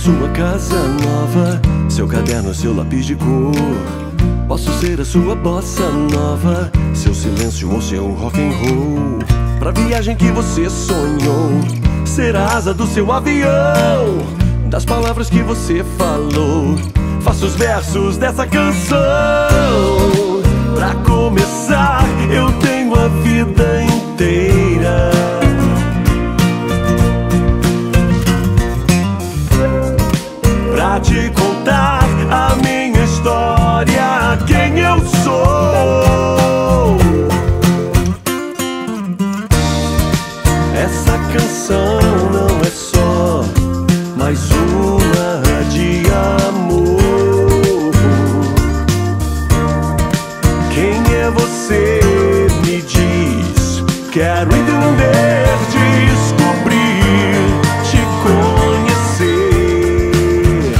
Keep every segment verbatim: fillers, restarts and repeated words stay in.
sua casa nova, seu caderno, seu lápis de cor. Posso ser a sua bossa nova, seu silêncio ou seu rock and roll. Pra viagem que você sonhou, ser a asa do seu avião. Das palavras que você falou, faço os versos dessa canção. Pra começar, eu tenho a vida inteira pra te contar a minha história, quem eu sou. Essa canção não é só mais uma de amor. Quem é você? Me diz. Quero entender, descobrir, te conhecer.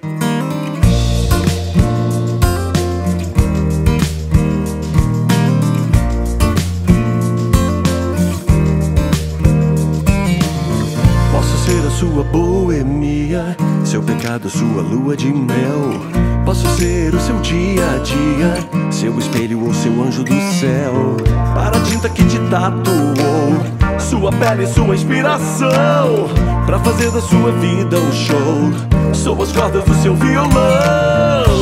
Posso ser a sua boemia, seu pecado, sua lua de mel. Posso ser o seu dia a dia, seu espelho ou seu anjo do céu. Para a tinta que te tatuou, sua pele, sua inspiração. Pra fazer da sua vida um show, sou as cordas do seu violão.